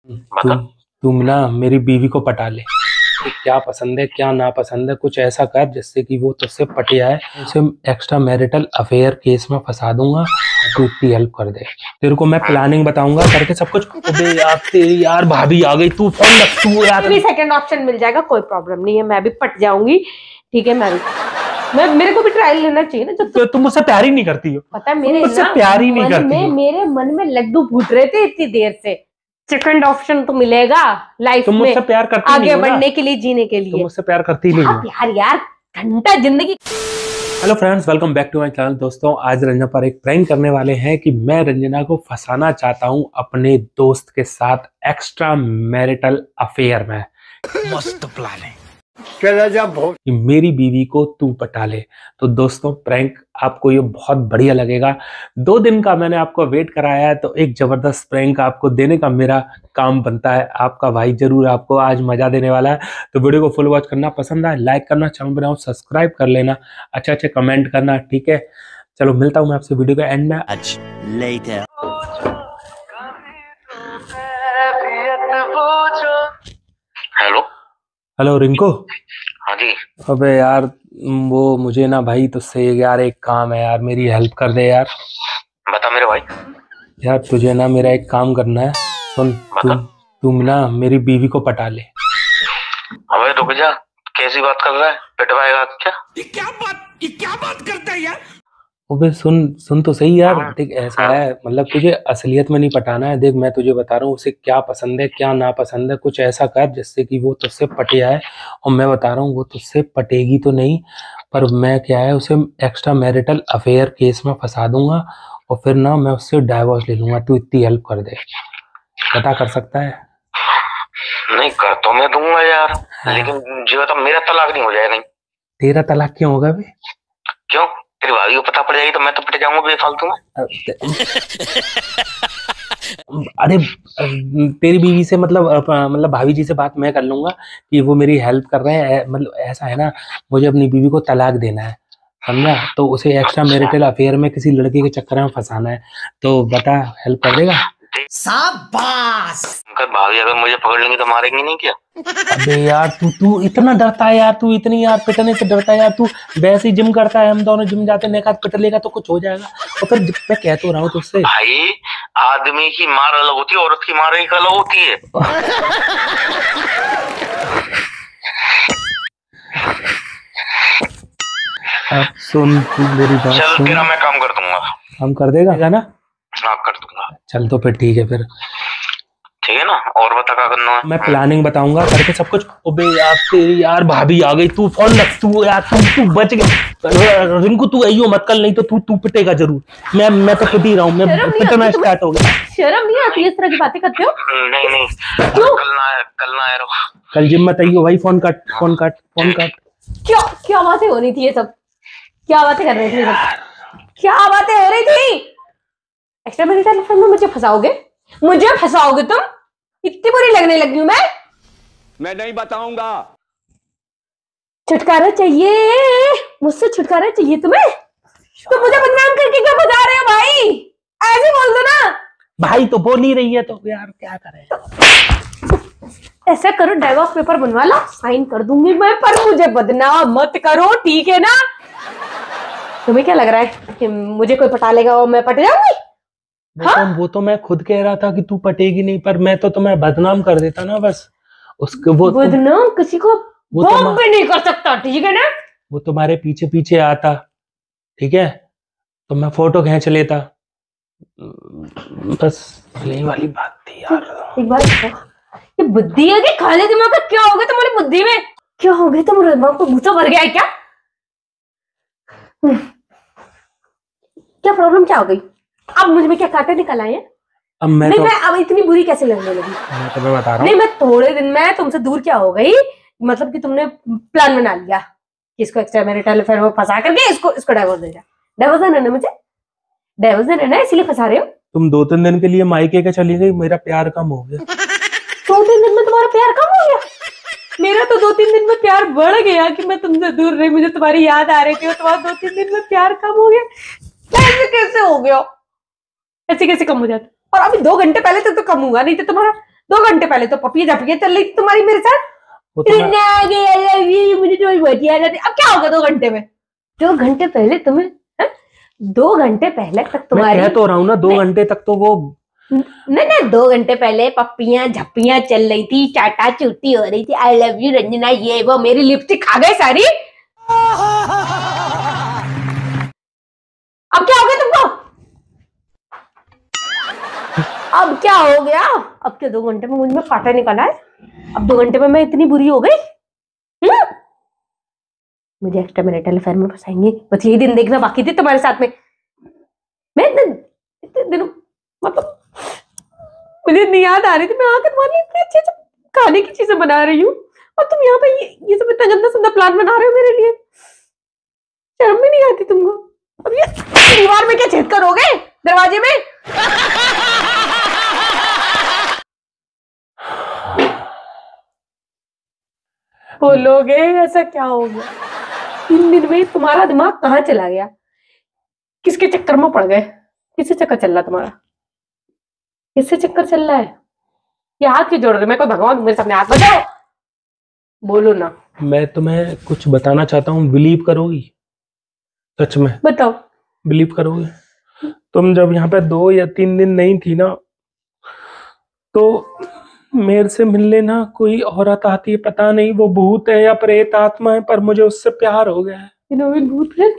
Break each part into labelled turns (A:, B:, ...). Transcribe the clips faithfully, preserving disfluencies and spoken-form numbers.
A: बता।
B: तुम तुम ना मेरी बीवी को पटा ले। कि क्या पसंद है क्या ना पसंद है, कुछ ऐसा कर जिससे कि वो तुझसे पटे आए। उसे एक्स्ट्रा मैरिटल अफेयर केस में फंसा दूंगा, तू इतनी हेल्प कर दे। तेरे को मैं प्लानिंग बताऊंगा करके सब कुछ। अबे यार तेरी यार भाभी आ गई, तू फोन रख तू यार।
C: भी सेकंड ऑप्शन मिल जाएगा, कोई प्रॉब्लम नहीं है, मैं भी पट जाऊंगी। ठीक है, मैं भी मैं मेरे को भी ट्रायल लेना चाहिए ना। जब
B: तो तुम मुझसे प्यार ही नहीं करती हो।
C: पता है मेरे
B: मुझसे
C: ना
B: प्यार ही नहीं
C: मन
B: करती
C: में
B: हो।
C: मेरे मन में लड्डू फूट रहे थे इतनी देर से। सेकंड ऑप्शन तो मिलेगा लाइफ
B: तुम
C: में
B: मुझसे प्यार करती नहीं
C: आगे
B: हो ना।
C: बढ़ने के लिए, जीने के
B: तुम
C: लिए।
B: मुझसे प्यार करती नहीं
C: हाँ
B: हो।
C: प्यार यार, घंटा जिंदगी।
B: Hello friends, welcome back to my channel. दोस्तों आज रंजना पर एक प्रैंक करने वाले हैं कि मैं रंजना को फंसाना चाहता हूं अपने दोस्त के साथ एक्स्ट्रा मैरिटल अफेयर में।
A: मस्त प्लानिंग।
B: कि मेरी बीवी को तू पटा ले। तो दोस्तों प्रैंक आपको ये बहुत बढ़िया लगेगा। दो दिन का मैंने आपको वेट कराया है, तो एक जबरदस्त प्रैंक आपको देने का मेरा काम बनता है। आपका भाई जरूर आपको आज मजा देने वाला है। तो वीडियो को फुल वॉच करना, पसंद आए लाइक करना, चैनल बनाओ सब्सक्राइब कर लेना, अच्छे अच्छे कमेंट करना, ठीक है। चलो मिलता हूँ मैं आपसे वीडियो के एंड में।
A: Hello
B: hello Rinku.
A: हाँ जी।
B: अबे यार वो मुझे ना भाई तुझसे यार एक काम है यार, मेरी हेल्प कर दे यार।
A: बता मेरे भाई।
B: यार तुझे ना मेरा एक काम करना है। सुन, तुम तुम ना मेरी बीवी को पटा ले।
A: अबे रुक जा, कैसी बात कर रहा है? पिटवाएगा क्या?
D: ये क्या बात ये क्या बात करता है यार?
B: अबे सुन सुन तो सही यार।
A: हाँ।
B: देख ऐसा है, मतलब तुझे असलियत में नहीं पटाना है। देख मैं तुझे बता रहा हूँ उसे क्या पसंद है क्या ना पसंद है, कुछ ऐसा कर जिससे कि वो तुझसे पटे आए। और मैं बता रहा हूँ वो तुझसे पटेगी तो नहीं, पर मैं क्या है उसे एक्स्ट्रा मैरिटल अफेयर केस में फंसा दूंगा और फिर ना मैं उससे डाइवोर्स ले लूंगा। तू इतनी हेल्प कर दे, पता कर सकता है?
A: नहीं कर तो मैं दूंगा यार। हाँ। लेकिन जो तो मेरा तलाक नहीं हो जाएगा। नहीं
B: तेरा तलाक क्यों होगा बे?
A: क्यों? तेरी भाभी को पता पड़ जाएगी तो मैं तो पिट जाऊंगा बेफालतू में।
B: अरे तेरी बीवी से मतलब मतलब भाभी जी से बात मैं कर लूंगा कि वो मेरी हेल्प कर रहे हैं। मतलब ऐसा है ना, मुझे अपनी बीवी को तलाक देना है, समझा? तो उसे एक्स्ट्रा मैरिटल अफेयर में किसी लड़के के चक्कर में फंसाना है। तो बता हेल्प कर देगा?
D: शाबाश।
A: भाभी अगर मुझे पकड़ लेंगी तो मारेंगी नहीं क्या?
B: अबे यार तू तू इतना डरता है यार, तू इतनी यार पिटने से डरता है यार। तू वैसे ही जिम करता है, हम दोनों जिम जाते हैं, पिट लेगा तो कुछ हो जाएगा। और फिर मैं कह तो रहा हूँ तुझसे
A: भाई, आदमी की मार अलग होती है, औरत की मार एक अलग होती है।
B: अब सुन तू मेरी बात
A: चल
B: सुन।
A: तेरा मैं काम कर दूंगा।
B: हम कर देगा ना?
A: हाँ कर दूंगा।
B: चल तो फिर ठीक है फिर।
A: ठीक है ना? और बता क्या करना है?
B: मैं प्लानिंग बताऊंगा करके सब कुछ। अबे यार तेरी यार भाभी आ गई, तू फोन रख तू यार। तू तू बच गया रिंकू, तू आइयो मत कल, नहीं तो तू तू पिटेगा जरूर। मैं मैं तो पिट ही रहा हूँ, मैं पिटना स्टार्ट हो गया।
C: शर्म नहीं आती इस तरह की बातें करते हो?
A: नहीं नहीं कल ना कल ना आए रहो।
B: कल जिम मत आइयो भाई। Phone cut phone cut phone cut.
C: क्या क्या बातें हो रही थी ये सब? क्या बातें कर रहे थे ये सब? क्या बातें हो रही थी? एक्स्ट्रा मैरिटल अफेयर में मुझे फंसाओगे? मुझे फंसाओगे तुम? इतनी बुरी लगने लगी हूं मैं?
D: मैं नहीं बताऊंगा।
C: छुटकारा चाहिए मुझसे, छुटकारा चाहिए तुम्हें? तो मुझे बदनाम करके क्या बता रहे हो भाई? ऐसे बोल दो ना।
B: भाई तो बोल ही रही है तो यार क्या करें?
C: ऐसा करो, डाइवोर्स पेपर बनवा लो, साइन कर दूंगी मैं, पर मुझे बदनाम मत करो, ठीक है ना? तुम्हें क्या लग रहा है कि मुझे कोई पटा लेगा और मैं पट जाऊंगी?
B: वो, हाँ? तो, वो तो मैं खुद कह रहा था कि तू पटेगी नहीं, पर मैं तो तुम्हें बदनाम कर देता ना बस। उसके वो
C: बदनाम किसी को वो तो भी नहीं कर सकता, ठीक है ना? वो
B: तुम्हारे पीछे पीछे आता, ठीक है, तो मैं फोटो खींच लेता। बस यही वाली बात थी यार।
C: एक बात ये बुद्धि है कि खाली दिमाग का? क्या हो गया तुम्हारी बुद्धि में? क्या हो गया तुम्हारे दिमाग को? भूसा भर गया है क्या? क्या प्रॉब्लम क्या हो गई? अब मुझ में क्या कांटे निकल आए हैं?
B: अब मैं
C: नहीं
B: तो...
C: मैं अब इतनी बुरी कैसे लगने लगी?
B: मैं तुम्हें बता रहा हूँ।
C: नहीं मैं थोड़े दिन में तुमसे दूर क्या हो गई? मतलब कि तुमने प्लान बना लिया कि इसको एक्स्ट्रा मैरिटल अफेयर में फंसा करके इसको इसको डाइवोर्स देना। डाइवोर्स देना ना मुझे? डाइवोर्स देना ना, इसलिए फंसा रहे हो?
B: तुम दो तीन दिन के लिए मायके के चली गई, मेरा प्यार कम हो गया।
C: दो तीन दिन में तुम्हारा प्यार कम हो गया? मेरा तो दो तीन दिन में प्यार बढ़ गया कि मैं तुमसे दूर रही, मुझे तुम्हारी याद आ रही थी, और तुम्हारा दो तीन दिन में प्यार कम हो गया। ऐसे कैसे हो गया? ऐसे कैसे कम हो जाता? और अभी दो घंटे पहले तक तो कम हुआ नहीं था तुम्हारा। दो घंटे पहले तो पपिया झपिया चल रही थी तुम्हारी मेरे साथ।
B: वो तो मैं-
C: आ गई, I love you, मुझे तुम्हारी बहुत याद आती है। अब क्या होगा दो घंटे में? दो घंटे पहले तुम्हें है? दो घंटे पहले तक
B: मैं
C: तुम्हारी
B: कह तो रहा हूँ ना, दो घंटे तक तो वो
C: नहीं नहीं दो घंटे पहले पप्पियां झप्पियां चल रही थी, चाटा चूटी हो रही थी, आई लव यू रंजना, ये वो, मेरी लिपस्टिक खा गए सारी। अब क्या हो गया तुमको? अब क्या हो गया? अब क्या दो घंटे में मुझ में फाटा निकला है? अब दो घंटे में मैं इतनी बुरी हो गई? हम्म? मुझे एक्स्ट्रा मैरिटल अफेयर में फंसाएंगे, बस यही दिन देखना बाकी थे तुम्हारे साथ में। मैं इतने इतने दिनों मतलब मुझे नहीं याद आ रही थी, मैं आकर तुम्हारे लिए इतनी अच्छी अच्छी खाने की चीजें बना रही हूँ और तुम यहाँ पे ये, ये सब इतना गंदा संदा प्लान बना रहे हो मेरे लिए। शर्म भी नहीं आती तुमको? अब ये दीवार में क्या छेद करोगे दरवाजे में? बोलोगे ऐसा क्या हो गया? तीन दिन में तुम्हारा दिमाग कहाँ चला गया? किसके चक्कर में पड़ गए? किससे चक्कर चल रहा तुम्हारा? किससे चक्कर चल रहा है? ये हाथ क्यों जोड़ रहे हो? मैं कोई भगवान मेरे सामने हाथ बजाओ, बोलो ना।
B: मैं तुम्हें कुछ बताना चाहता हूँ, बिलीव करोगी? सच में
C: बताओ।
B: बिलीव करोगी? तुम जब यहाँ पे दो या तीन दिन नहीं थी ना, तो मेरे से मिलने ना कोई औरत आती है, पता नहीं वो भूत है या प्रेत आत्मा है, पर मुझे उससे प्यार हो गया है।
C: इन्होंने भूत प्रेत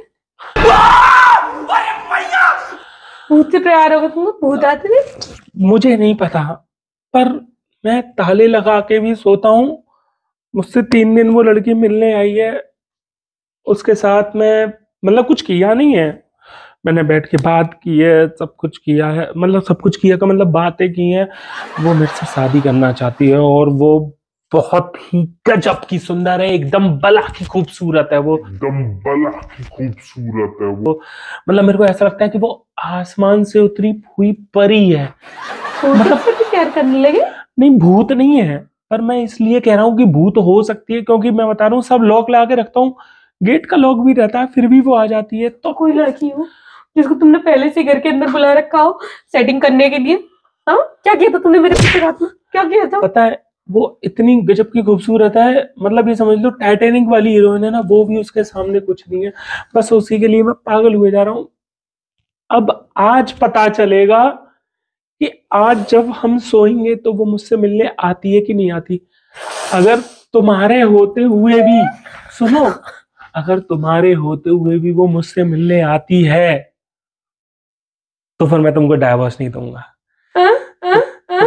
C: भूत से प्यार होगा तुमको? भूत आते थे?
B: मुझे नहीं पता, पर मैं ताले लगा के भी सोता हूँ। मुझसे तीन दिन वो लड़की मिलने आई है, उसके साथ मैं मतलब कुछ किया नहीं है, मैंने बैठ के बात की है, सब कुछ किया है, मतलब सब कुछ किया का मतलब बातें की हैं। वो मेरे से शादी करना चाहती है और वो बहुत ही गजब की सुंदर है, एकदम बला की खूबसूरत है वो,
E: एकदम बला की खूबसूरत है वो।
B: मतलब मेरे को ऐसा लगता है कि वो आसमान से उतरी हुई परी है।
C: मतलब फिर प्यार करने लगे?
B: नहीं, भूत नहीं है, पर मैं इसलिए कह रहा हूँ कि भूत हो सकती है क्योंकि मैं बता रहा हूँ सब लॉक लगा के रखता हूँ, गेट का लॉक भी रहता है, फिर भी वो आ जाती है। तो
C: कोई लड़की हो जिसको तुमने पहले से घर के अंदर बुला रखा हो सेटिंग करने के लिए? हाँ, क्या किया था तुमने मेरे पीछे रात में? क्या किया था?
B: पता है वो इतनी गजब की खूबसूरत है, मतलब ये समझ लो टाइटैनिक वाली हीरोइन है ना, वो भी उसके सामने कुछ नहीं है। बस उसी के लिए मैं पागल हुए जा रहा हूँ। अब आज पता चलेगा कि आज जब हम सोएंगे तो वो मुझसे मिलने आती है कि नहीं आती। अगर तुम्हारे होते हुए भी, सुनो, अगर तुम्हारे होते हुए भी वो मुझसे मिलने आती है तो फिर मैं तुमको डाइवोर्स नहीं दूंगा।
C: हाँ? हाँ? हाँ?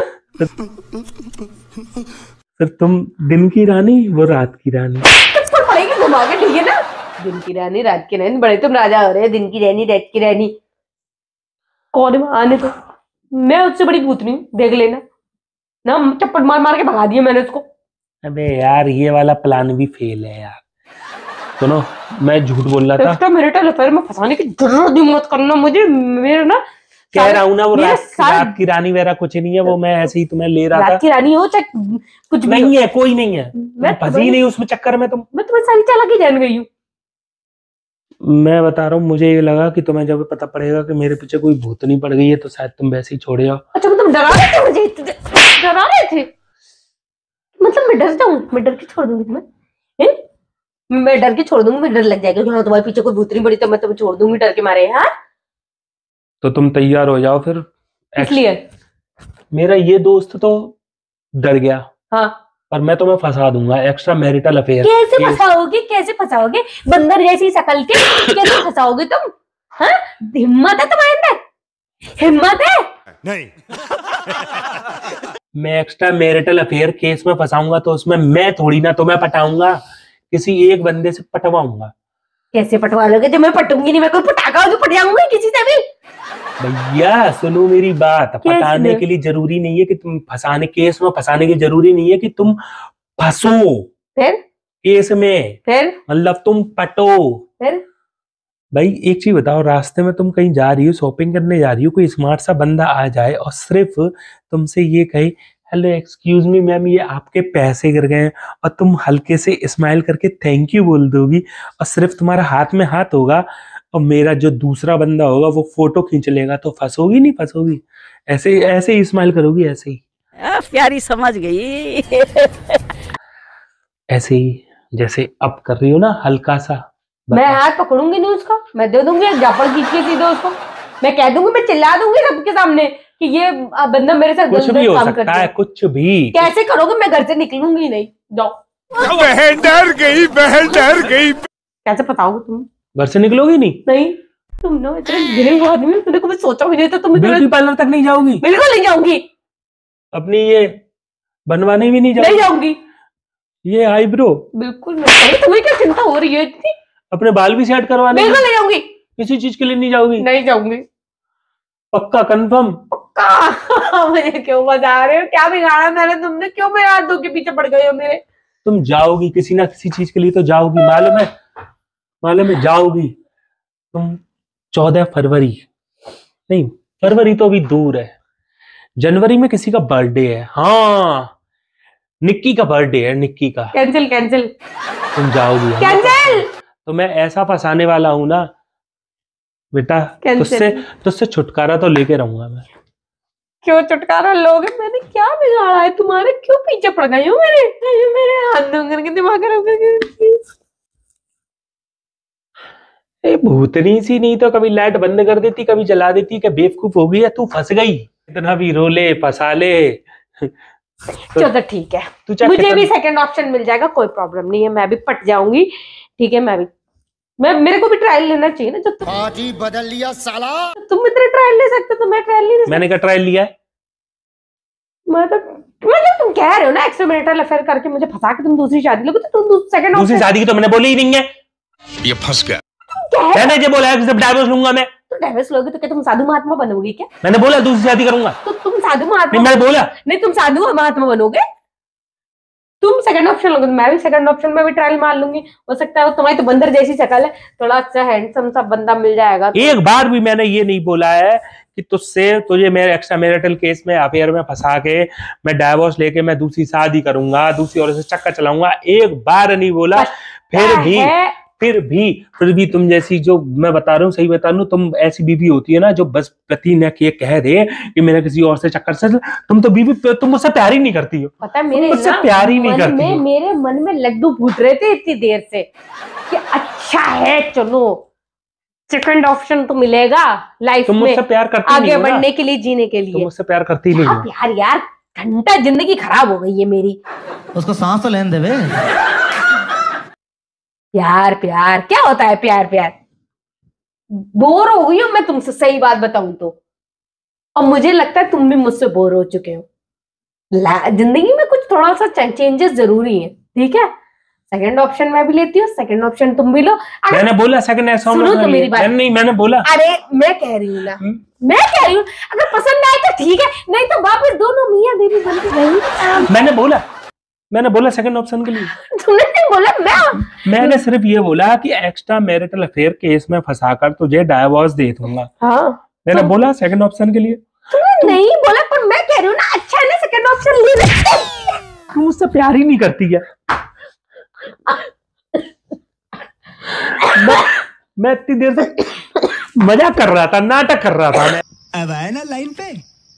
B: फिर तुम दिन की रानी, वो रात की रानी।
C: पर पड़ेगी घुमा के, ठीक है ना? दिन की रानी रात की रानी, बड़े तुम राजा हो रहे हो, दिन की रानी रात की रानी। कौन है आने तो? मैं उससे बड़ी भूतनी हूँ, देख लेना ना। चप्पट मार मार के भगा दिया मैंने उसको।
B: अबे यार ये वाला प्लान भी फेल है यार। सुनो, मैं झूठ बोल रहा था।
C: इसका मैरिटल अफेयर में फंसाने की जरूरत भी मत करना मुझे। मेरा ना
B: कह रहा हूँ ना वो
C: मेरा
B: रात,
C: सारा-
B: रात की रानी वगैरह कुछ नहीं है, वो मैं ऐसे ही तुम्हें ले रहा था।
C: रात की रानी हो चाहे कुछ भी हो।
B: नहीं है, कोई नहीं है,
C: मैं
B: तुम फंसी नहीं उसमें चक्कर में। तुम,
C: मैं तुम्हें सारी चालाकी जान गई हूँ।
B: मैं बता रहा हूँ, मुझे ये लगा कि तुम्हें जब पता पड़ेगा कि मेरे पीछे कोई भूतनी पड़ गई है तो शायद तुम वैसे ही छोड़ जाओ।
C: अच्छा मतलब डरा रहे थे मुझे? डरा रहे थे मतलब मैं डर जाऊं? मैं डर के छोड़ दूंगी तुम्हें? हैं? मैं डर के छोड़ दूंगी? मैं डर लग जाएगा कि हाँ तुम्हारे पीछे कोई भूतनी पड़ी तो मैं तुम्हें छोड़ दूंगी डर के मारे? हाँ,
B: तो तुम तैयार हो जाओ फिर।
C: इसलिए
B: मेरा ये दोस्त तो डर गया,
C: हाँ।
B: पर मैं तुम्हें फंसा दूंगा एक्स्ट्रा मैरिटल अफेयर।
C: कैसे फंसाओगे? कैसे फंसाओगे? बंदर जैसी शकल के कैसे फंसाओगे तुम? हाँ, हिम्मत है तुम्हारे अंदर? हिम्मत है?
E: नहीं।
B: मैं एक्स्ट्रा मैरिटल अफेयर केस में फंसाऊंगा तो उसमें मैं थोड़ी ना तुम्हें पटाऊंगा, किसी एक बंदे से पटवाऊंगा।
C: कैसे पटवा लोगे? जब मैं पटूंगी नहीं, मैं कोई पटाखा जो पट जाऊंगी किसी से भी।
B: भैया सुनो मेरी बात, पटाने के लिए जरूरी नहीं है कि तुम फंसाने, केस में फंसाने की जरूरी नहीं है कि तुम फंसो
C: फिर
B: केस में,
C: फिर
B: मतलब तुम पटो।
C: फिर
B: भाई एक चीज बताओ, रास्ते में तुम कहीं जा रही हो, शॉपिंग करने जा रही हो, कोई स्मार्ट सा बंदा आ जाए और सिर्फ तुमसे ये कहे हेलो एक्सक्यूज मी मैम, ये आपके पैसे गिर गए हैं, और तुम हल्के से स्माइल करके थैंक यू बोल दोगी, और सिर्फ तुम्हारा हाथ में हाथ होगा और मेरा जो दूसरा बंदा होगा वो फोटो खींच लेगा, तो फंसोगी नहीं फंसोगी? ऐसे ऐसे ही स्माइल करोगी, ऐसे ही।
F: प्यारी समझ गई।
B: ऐसे ही जैसे अब कर रही हो ना हल्का सा,
C: मैं हाथ पकड़ूंगी नहीं उसका, मैं दे दूंगी एक जापड़ खींच के सीधे उसको, मैं कह दूंगी, मैं चिल्ला दूंगी सबके सामने कि ये बंदा मेरे साथ
B: कुछ भी हो सकता है, कुछ भी।
C: कैसे करोगे? मैं घर से निकलूंगी नहीं। जाओ।
D: बहन डर गई, बहन डर गई।
C: कैसे बताओगे तुम?
B: घर से निकलोगी नहीं?
C: नहीं, तुम ना इतने गिरे आदमी, तुमने कभी सोचा भी नहीं था तुम
B: ब्यूटी पार्लर तक नहीं जाओगी?
C: बिल्कुल नहीं जाऊंगी।
B: अपनी ये बनवाने भी नहीं जाओगी?
C: नहीं जाऊंगी।
B: ये आईब्रो
C: बिल्कुल नहीं। तुम्हें क्या चिंता हो रही है इतनी?
B: अपने बाल भी सेट करवाने?
C: बिल्कुल नहीं जाऊंगी।
B: किसी चीज के लिए नहीं जाओगी?
C: नहीं जाऊंगी।
B: पक्का कंफर्म?
C: पक्का। मुझे क्यों बता रहे हो? क्या बिगाड़ा मैंने तुमने? क्यों मेरे हाथों के पीछे पड़ गए हो मेरे?
B: तुम जाओगी किसी ना किसी चीज के लिए तो जाओगी, मालूम है, मालूम है जाओगी तुम। चौदह फरवरी नहीं, फरवरी तो अभी दूर है, जनवरी में किसी का बर्थडे है। हाँ, निक्की का बर्थडे है, निक्की का।
C: Cancel cancel.
B: तुम जाओगी?
C: कैंसिल।
B: तो मैं ऐसा फंसाने वाला हूं ना बेटा, तुझसे तुझसे छुटकारा तो लेके रहूंगा मैं।
C: क्यों छुटकारा लोगे? मैंने क्या बिगाड़ा है तुम्हारे? क्यों पीछे पड़ गए हो मेरे? मेरे हाथ दूंगा के दिमाग खराब।
B: ए भूतनी सी, नहीं तो कभी लाइट बंद कर देती, कभी जला देती। क्या बेवकूफ हो गई है तू? फंस गई। इतना भी रोले फंसा ले।
C: चलो तो ठीक है, मुझे भी सेकंड ऑप्शन मिल जाएगा, कोई प्रॉब्लम नहीं है, मैं भी पट जाऊंगी। ठीक है, मैं भी मैं मेरे को भी ट्रायल लेना चाहिए ना। जब तुम
D: आज ही बदल लिया साला।
C: तुम इतने ट्रायल ले सकते तो मैं ट्रायल नहीं ले सकती।
B: मैंने क्या ट्रायल लिया है?
C: मतलब मतलब तुम कह रहे हो ना एक्स्ट्रा मैरिटल अफेयर करके मुझे फंसा के तुम दूसरी शादी लोगे, तो तुम सेकंड
B: दूसरी शादी की तो मैंने बोली ही नहीं है।
D: ये फंस गया।
B: मैंने जो बोला है जब डाइवोर्स लूंगा मैं।
C: तो डाइवोर्स लोगे तो क्या तुम साधु महात्मा बनोगे क्या?
B: मैंने बोला दूसरी शादी करूंगा।
C: तो तुम साधु महात्मा
B: नहीं, मैंने बोला
C: नहीं, तुम साधु महात्मा बनोगे। तुम सेकंड ऑप्शन लोगे तो मैं भी सेकंड ऑप्शन में भी ट्रायल मार लूंगी। हो सकता है वो तुम्हारी तो बंदर जैसी शक्ल है, थोड़ा अच्छा हैंडसम सा बंदा मिल जाएगा तो।
B: एक बार भी मैंने ये नहीं बोला है कि तुझसे तुझे मेरे एक्स्ट्रा मैरिटल केस में अफेयर में फंसा के मैं डाइवोर्स लेके मैं दूसरी शादी करूंगा, दूसरी औरत से चक्कर चलाऊंगा, एक बार नहीं बोला। फिर भी फिर भी फिर भी तुम जैसी, जो मैं बता रहा हूँ सही बता रहा हूँ, तुम ऐसी बीवी होती है ना जो बस प्रति न ये कह दे कि मेरा किसी और से चक्कर से, तुम तो बीवी, तुम मुझसे प्यार ही नहीं करती हो।
C: पता है मेरे
B: मुझसे प्यार ही नहीं करती
C: में, मेरे मन में लड्डू फूट रहे थे इतनी देर से कि अच्छा है चलो सेकंड ऑप्शन तो मिलेगा लाइफ में।
B: तुम मुझसे प्यार करती
C: आगे बढ़ने के लिए, जीने के लिए।
B: तुम मुझसे प्यार करती नहीं हो।
C: यार यार घंटा जिंदगी खराब हो गई है मेरी।
G: उसको सांस तो लेने दे।
C: प्यार प्यार क्या होता है? प्यार प्यार बोर हो गई हूं मैं तुमसे, सही बात बताऊं तो। और मुझे लगता है तुम भी मुझसे बोर हो चुके हो। जिंदगी में कुछ थोड़ा सा चेंजेस जरूरी है, ठीक है? सेकंड ऑप्शन मैं भी लेती हूँ, सेकंड ऑप्शन तुम भी लो।
B: मैंने बोला सेकंड ऑप्शन।
C: सुनो तो मेरी बात।
B: नहीं, मैंने बोला।
C: अरे मैं कह रही हूँ ना, मैं कह रही हूँ अगर पसंद आए तो ठीक है, नहीं तो वापस दोनों मियां बीवी बन के रहेंगे।
B: मैंने बोला मैंने बोला सेकंड ऑप्शन के लिए।
C: तुमने नहीं बोला। मैं
B: मैंने सिर्फ ये बोला कि एक्स्ट्रा मैरिटल अफेयर केस में फंसाकर तुझे डाइवोर्स दे दूंगा।
C: हाँ,
B: मैंने बोला सेकंड ऑप्शन के लिए।
C: तुमने नहीं बोला, पर मैं कह रही हूँ ना, अच्छा है ना सेकंड ऑप्शन ले ले।
B: तू मुझसे प्यार ही नहीं करती है। मैं, मैं इतनी देर से मजाक कर रहा था, नाटक कर रहा था मैं।
D: अब आए ना लाइन पे।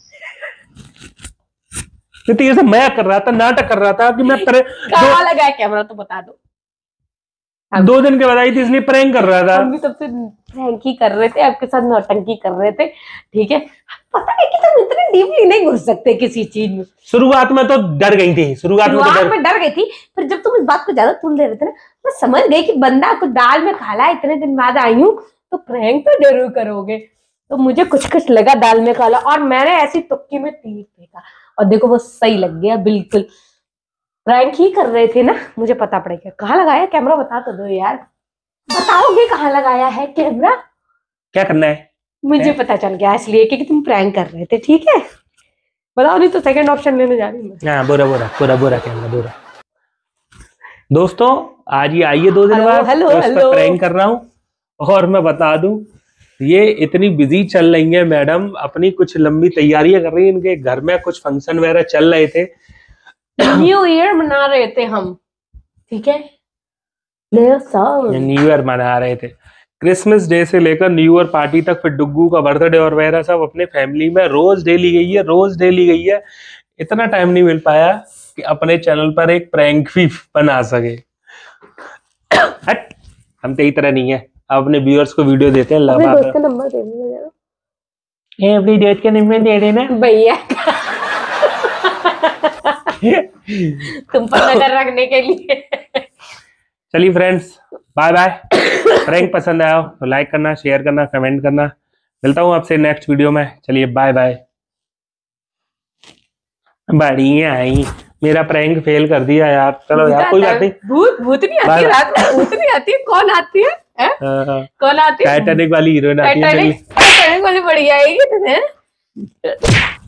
B: इतनी देर से मजाक कर रहा था, नाटक कर रहा था कि मैं पर
C: कहाँ लगा है कैमरा तो बता दो।
B: दो दिन के बताई थी, इसलिए प्रैंक कर रहा था।
C: हम भी सबसे प्रैंक ही कर रहे थे, आपके साथ नौटंकी कर रहे थे, ठीक है? पता है कि तुम इतने डीपली नहीं घुस सकते किसी चीज में।
B: शुरुआत में तो डर गई थी, शुरुआत में तो डर
C: में डर गई थी, फिर जब तुम इस बात को ज्यादा तुल दे रहे थे ना, मैं समझ गई कि बंदा को दाल में खाला, इतने दिन बाद आई हूँ तो प्रैंक तो जरूर करोगे। तो मुझे कुछ कुछ लगा दाल में खाला, और मैंने ऐसी तुक्की में तीर फेंका और देखो वो सही लग गया बिल्कुल। प्रैंक ही कर रहे थे ना, मुझे पता पड़ेगा। कहाँ लगाया कैमरा? बता तो दो यार, बताओगे कहाँ लगाया है कैमरा?
B: क्या करना है?
C: मुझे है? पता चल गया, इसलिए कि तुम प्रैंक कर रहे थे, ठीक है? बताओ, नहीं तो सेकंड ऑप्शन लेने जा रही हूँ।
B: हाँ, बुरा बुरा बुरा बुरा कैमरा बुरा। दोस्तों आज ये आइए दो दिन बाद प्रैंक कर रहा हूँ, और मैं बता दूं ये इतनी बिजी चल रही है मैडम, अपनी कुछ लंबी तैयारियां कर रही है। इनके घर में कुछ फंक्शन वगैरह चल रहे थे,
C: न्यू ईयर मना रहे थे हम, ठीक है?
B: न्यू ईयर मना रहे थे, क्रिसमस डे से लेकर न्यू ईयर पार्टी तक, फिर डुग्गू का बर्थडे और वगैरह सब अपने फैमिली में रोज डेली गई है, रोज डेली गई है। इतना टाइम नहीं मिल पाया कि अपने चैनल पर एक प्रैंक भी बना सके। हट, हम तेरी तरह नहीं है, अपने व्यूअर्स को वीडियो देते हैं।
C: अपने दोस्त का नंबर दे दो
B: अपनी डेट के नंबर दे देना
C: भैया तुम पर नजर रखने के लिए।
B: चलिए फ्रेंड्स, बाय बाय। प्रैंक पसंद आया हो तो लाइक करना, शेयर करना, कमेंट करना। मिलता हूँ आपसे नेक्स्ट वीडियो में। चलिए बाय बाय। बढ़िया आई, मेरा प्रैंक फेल कर दिया यार। चलो यार, कोई बात नहीं।
C: भूत भूत नहीं आती रात में, भूत नहीं आती। कौन आती है, है? कौन आती है?
B: टाइटैनिक वाली हीरोइन आती है।
C: टाइटैनिक वाली बढ़िया आएगी तुम्हें।